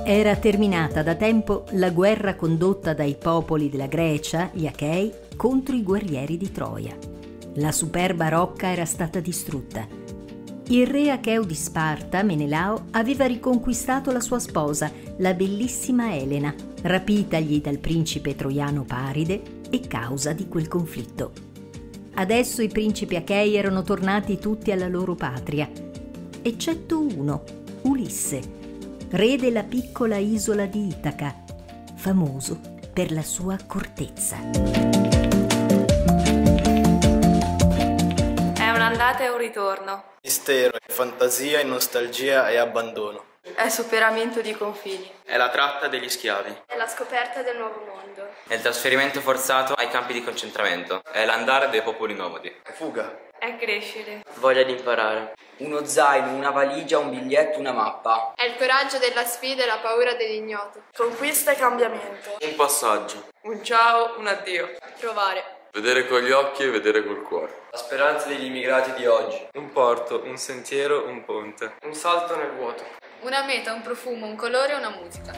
Era terminata da tempo la guerra condotta dai popoli della Grecia, gli Achei, contro i guerrieri di Troia. La superba rocca era stata distrutta. Il re Acheo di Sparta, Menelao, aveva riconquistato la sua sposa, la bellissima Elena, rapitagli dal principe troiano Paride e causa di quel conflitto. Adesso i principi Achei erano tornati tutti alla loro patria, eccetto uno, Ulisse, re della piccola isola di Itaca, famoso per la sua accortezza. È un'andata e un ritorno. Mistero, fantasia, nostalgia e abbandono. È superamento di confini. È la tratta degli schiavi. È la scoperta del nuovo mondo. È il trasferimento forzato ai campi di concentramento. È l'andare dei popoli nomadi. È fuga. È crescere. Voglia di imparare. Uno zaino, una valigia, un biglietto, una mappa. È il coraggio della sfida e la paura dell'ignoto. Conquista e cambiamento. Un passaggio. Un ciao, un addio. Trovare. Vedere con gli occhi e vedere col cuore. La speranza degli immigrati di oggi. Un porto, un sentiero, un ponte. Un salto nel vuoto. Una meta, un profumo, un colore, una musica.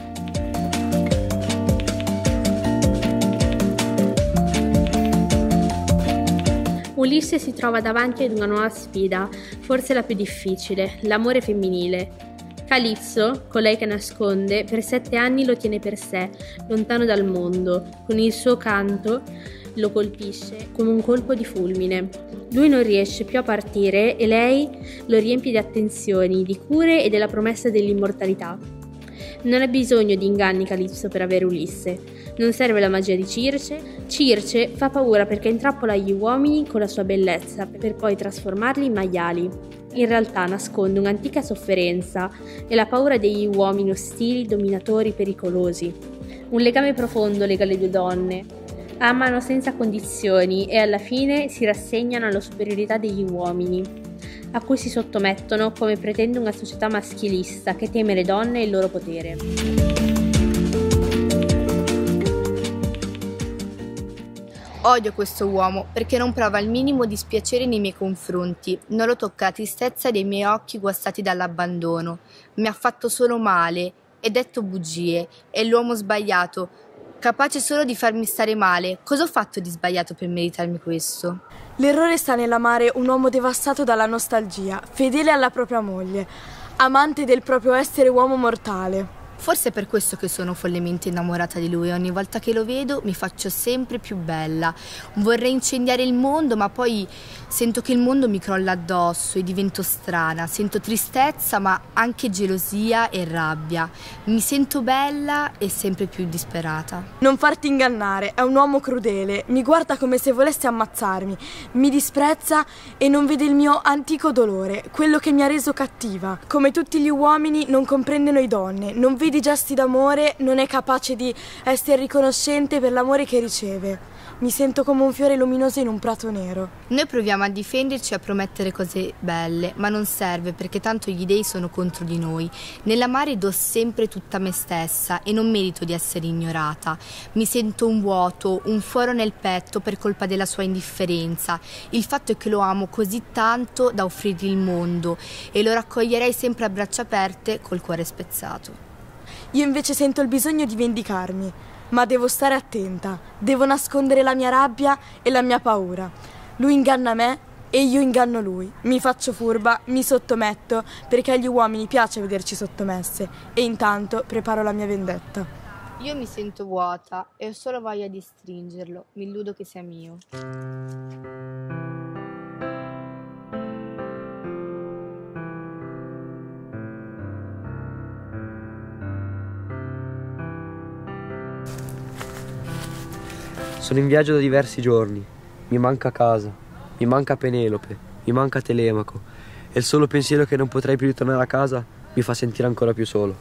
Ulisse si trova davanti ad una nuova sfida, forse la più difficile, l'amore femminile. Calipso, colei che nasconde, per 7 anni lo tiene per sé, lontano dal mondo. Con il suo canto lo colpisce come un colpo di fulmine. Lui non riesce più a partire e lei lo riempie di attenzioni, di cure e della promessa dell'immortalità. Non ha bisogno di inganni Calipso per avere Ulisse. Non serve la magia di Circe. Circe fa paura perché intrappola gli uomini con la sua bellezza per poi trasformarli in maiali. In realtà nasconde un'antica sofferenza e la paura degli uomini ostili, dominatori, pericolosi. Un legame profondo lega le due donne. Amano senza condizioni e alla fine si rassegnano alla superiorità degli uomini, a cui si sottomettono come pretende una società maschilista che teme le donne e il loro potere. Odio questo uomo perché non prova il minimo dispiacere nei miei confronti, non lo tocca la tristezza dei miei occhi guastati dall'abbandono. Mi ha fatto solo male e detto bugie, è l'uomo sbagliato, capace solo di farmi stare male. Cosa ho fatto di sbagliato per meritarmi questo? L'errore sta nell'amare un uomo devastato dalla nostalgia, fedele alla propria moglie, amante del proprio essere uomo mortale. Forse è per questo che sono follemente innamorata di lui. Ogni volta che lo vedo mi faccio sempre più bella. Vorrei incendiare il mondo, ma poi sento che il mondo mi crolla addosso e divento strana. Sento tristezza, ma anche gelosia e rabbia. Mi sento bella e sempre più disperata. Non farti ingannare, è un uomo crudele. Mi guarda come se volesse ammazzarmi. Mi disprezza e non vede il mio antico dolore, quello che mi ha reso cattiva. Come tutti gli uomini non comprende noi donne, non vede i gesti d'amore, non è capace di essere riconoscente per l'amore che riceve. Mi sento come un fiore luminoso in un prato nero. Noi proviamo a difenderci e a promettere cose belle, ma non serve perché tanto gli dei sono contro di noi. Nell'amare do sempre tutta me stessa e non merito di essere ignorata. Mi sento un vuoto, un foro nel petto per colpa della sua indifferenza. Il fatto è che lo amo così tanto da offrirgli il mondo e lo raccoglierei sempre a braccia aperte col cuore spezzato. Io invece sento il bisogno di vendicarmi, ma devo stare attenta, devo nascondere la mia rabbia e la mia paura. Lui inganna me e io inganno lui. Mi faccio furba, mi sottometto, perché agli uomini piace vederci sottomesse e intanto preparo la mia vendetta. Io mi sento vuota e ho solo voglia di stringerlo, mi illudo che sia mio. Sono in viaggio da diversi giorni. Mi manca casa, mi manca Penelope, mi manca Telemaco e il solo pensiero che non potrei più ritornare a casa mi fa sentire ancora più solo.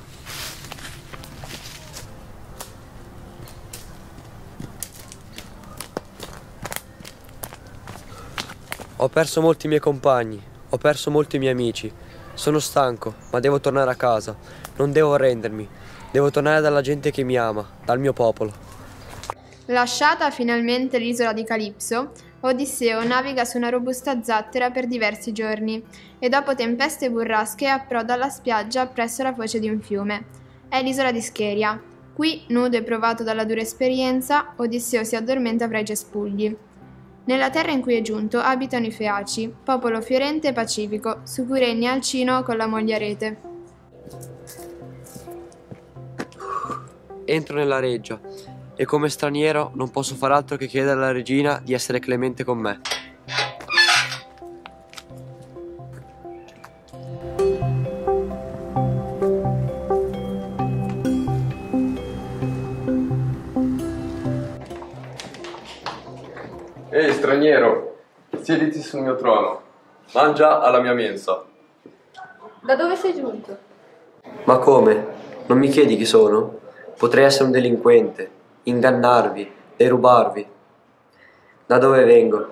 Ho perso molti miei compagni, ho perso molti miei amici. Sono stanco, ma devo tornare a casa. Non devo arrendermi. Devo tornare dalla gente che mi ama, dal mio popolo. Lasciata finalmente l'isola di Calipso, Odisseo naviga su una robusta zattera per diversi giorni e dopo tempeste burrasche approda alla spiaggia presso la foce di un fiume. è l'isola di Scheria. Qui, nudo e provato dalla dura esperienza, Odisseo si addormenta fra i cespugli. Nella terra in cui è giunto abitano i Feaci, popolo fiorente e pacifico, su cui regna Alcino con la moglie Arete. Entro nella reggia e come straniero non posso far altro che chiedere alla regina di essere clemente con me. Ehi, straniero, siediti sul mio trono. Mangia alla mia mensa. Da dove sei giunto? Ma come? Non mi chiedi chi sono? Potrei essere un delinquente, ingannarvi, derubarvi. Da dove vengo?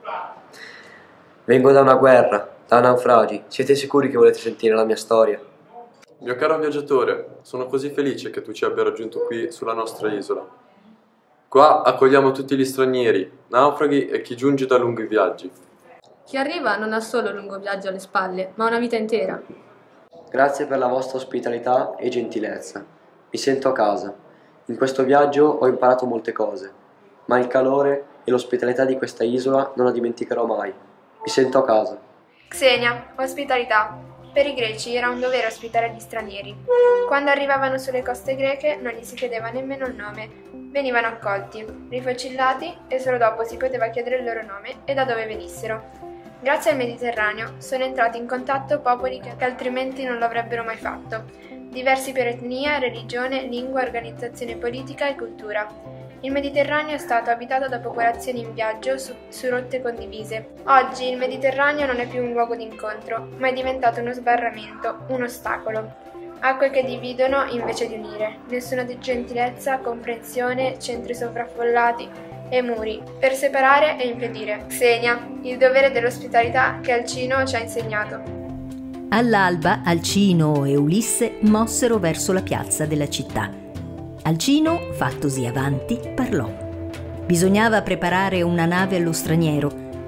Vengo da una guerra, da naufragi. Siete sicuri che volete sentire la mia storia? Mio caro viaggiatore, sono così felice che tu ci abbia raggiunto qui sulla nostra isola. Qua accogliamo tutti gli stranieri, naufraghi e chi giunge da lunghi viaggi. Chi arriva non ha solo un lungo viaggio alle spalle, ma una vita intera. Grazie per la vostra ospitalità e gentilezza. Mi sento a casa. In questo viaggio ho imparato molte cose, ma il calore e l'ospitalità di questa isola non la dimenticherò mai. Mi sento a casa. Xenia, ospitalità. Per i greci era un dovere ospitare gli stranieri. Quando arrivavano sulle coste greche non gli si chiedeva nemmeno il nome. Venivano accolti, rifocillati e solo dopo si poteva chiedere il loro nome e da dove venissero. Grazie al Mediterraneo sono entrati in contatto popoli che altrimenti non lo avrebbero mai fatto, diversi per etnia, religione, lingua, organizzazione politica e cultura. Il Mediterraneo è stato abitato da popolazioni in viaggio su rotte condivise. Oggi il Mediterraneo non è più un luogo di incontro, ma è diventato uno sbarramento, un ostacolo. Acque che dividono invece di unire, nessuna gentilezza, comprensione, centri sovraffollati e muri, per separare e impedire. Xenia, il dovere dell'ospitalità che Alcino ci ha insegnato. All'alba Alcino e Ulisse mossero verso la piazza della città. Alcino, fattosi avanti, parlò. Bisognava preparare una nave allo straniero.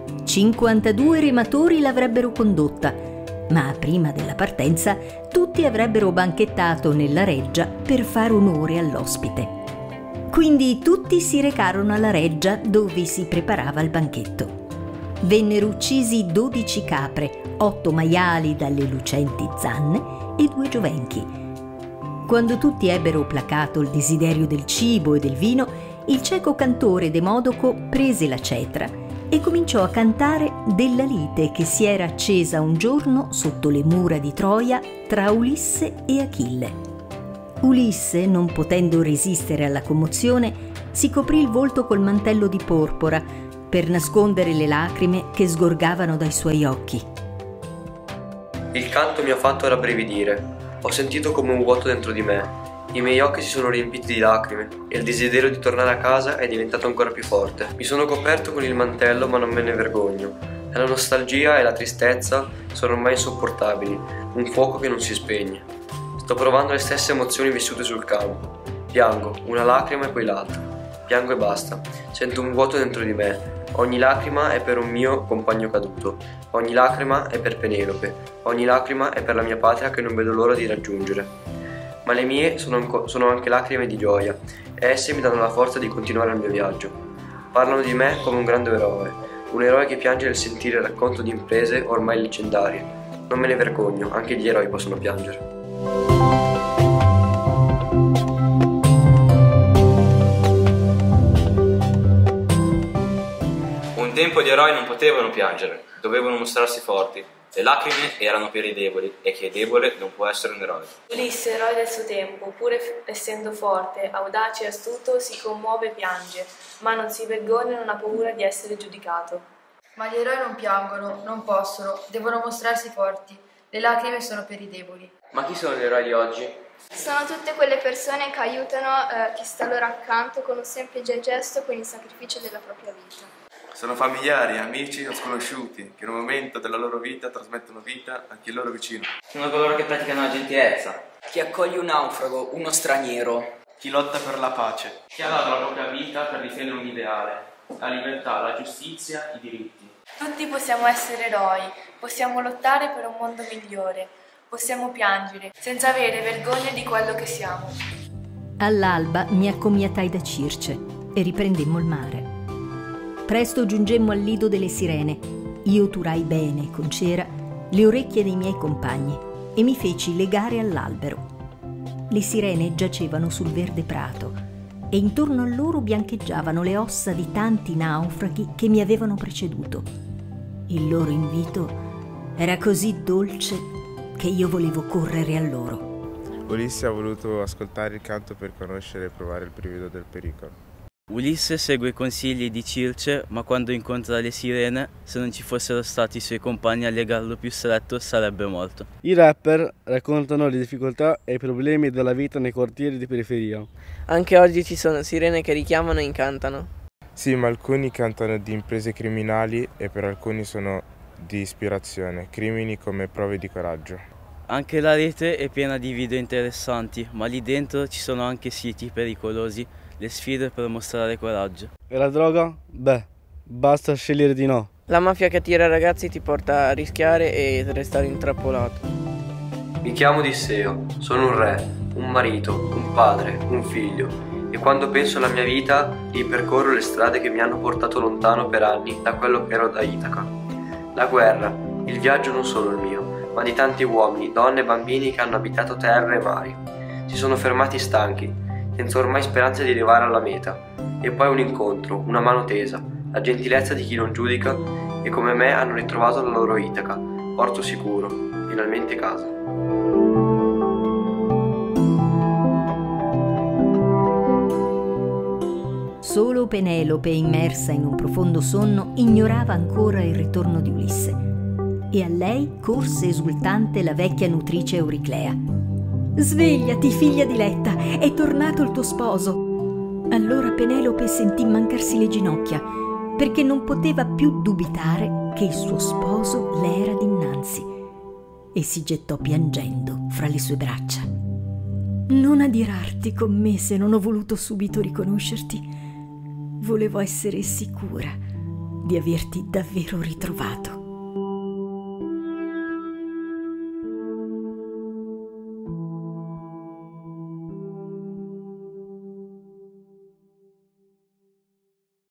52 rematori l'avrebbero condotta, ma prima della partenza tutti avrebbero banchettato nella reggia per far onore all'ospite. Quindi tutti si recarono alla reggia dove si preparava il banchetto. Vennero uccisi 12 capre, 8 maiali dalle lucenti zanne e 2 giovenchi. Quando tutti ebbero placato il desiderio del cibo e del vino, il cieco cantore Demodoco prese la cetra e cominciò a cantare della lite che si era accesa un giorno sotto le mura di Troia tra Ulisse e Achille. Ulisse, non potendo resistere alla commozione, si coprì il volto col mantello di porpora per nascondere le lacrime che sgorgavano dai suoi occhi. Il canto mi ha fatto rabbrividire. Ho sentito come un vuoto dentro di me. I miei occhi si sono riempiti di lacrime e il desiderio di tornare a casa è diventato ancora più forte. Mi sono coperto con il mantello ma non me ne vergogno. E la nostalgia e la tristezza sono ormai insopportabili, un fuoco che non si spegne. Sto provando le stesse emozioni vissute sul campo. Piango, una lacrima e poi l'altra. Piango e basta. Sento un vuoto dentro di me. Ogni lacrima è per un mio compagno caduto. Ogni lacrima è per Penelope. Ogni lacrima è per la mia patria che non vedo l'ora di raggiungere. Ma le mie sono anche lacrime di gioia e esse mi danno la forza di continuare il mio viaggio. Parlano di me come un grande eroe, un eroe che piange nel sentire il racconto di imprese ormai leggendarie. Non me ne vergogno, anche gli eroi possono piangere. Un tempo gli eroi non potevano piangere, dovevano mostrarsi forti. Le lacrime erano per i deboli e chi è debole non può essere un eroe. Ulisse, eroe del suo tempo, pur essendo forte, audace e astuto, si commuove e piange, ma non si vergogna e non ha paura di essere giudicato. Ma gli eroi non piangono, non possono, devono mostrarsi forti. Le lacrime sono per i deboli. Ma chi sono gli eroi di oggi? Sono tutte quelle persone che aiutano chi sta loro accanto con un semplice gesto, con il sacrificio della propria vita. Sono familiari, amici o sconosciuti che in un momento della loro vita trasmettono vita a chi è loro vicino. Sono coloro che praticano la gentilezza. Chi accoglie un naufrago, uno straniero. Chi lotta per la pace. Chi ha dato la propria vita per difendere un ideale, la libertà, la giustizia, i diritti. Tutti possiamo essere eroi, possiamo lottare per un mondo migliore, possiamo piangere, senza avere vergogna di quello che siamo. All'alba mi accomiatai da Circe e riprendemmo il mare. Presto giungemmo al lido delle sirene. Io turai bene, con cera, le orecchie dei miei compagni e mi feci legare all'albero. Le sirene giacevano sul verde prato e intorno a loro biancheggiavano le ossa di tanti naufraghi che mi avevano preceduto. Il loro invito era così dolce che io volevo correre a loro. Ulisse ha voluto ascoltare il canto per conoscere e provare il brivido del pericolo. Ulisse segue i consigli di Circe, ma quando incontra le sirene, se non ci fossero stati i suoi compagni a legarlo più stretto, sarebbe morto. I rapper raccontano le difficoltà e i problemi della vita nei quartieri di periferia. Anche oggi ci sono sirene che richiamano e incantano. Sì, ma alcuni cantano di imprese criminali e per alcuni sono di ispirazione, crimini come prove di coraggio. Anche la rete è piena di video interessanti, ma lì dentro ci sono anche siti pericolosi, le sfide per mostrare coraggio. E la droga? Beh, basta scegliere di no. La mafia che attira ragazzi ti porta a rischiare e restare intrappolato. Mi chiamo Odisseo, sono un re, un marito, un padre, un figlio, e quando penso alla mia vita ripercorro le strade che mi hanno portato lontano per anni da quello che ero da Itaca. La guerra, il viaggio non solo il mio, ma di tanti uomini, donne e bambini che hanno abitato terre e mari. Si sono fermati stanchi, senza ormai speranza di arrivare alla meta, e poi un incontro, una mano tesa, la gentilezza di chi non giudica, e come me hanno ritrovato la loro Itaca, porto sicuro, finalmente casa. Solo Penelope, immersa in un profondo sonno, ignorava ancora il ritorno di Ulisse, e a lei corse esultante la vecchia nutrice Euriclea. «Svegliati, figlia diletta, è tornato il tuo sposo!» Allora Penelope sentì mancarsi le ginocchia, perché non poteva più dubitare che il suo sposo le era dinanzi, e si gettò piangendo fra le sue braccia. «Non adirarti con me se non ho voluto subito riconoscerti. Volevo essere sicura di averti davvero ritrovato.»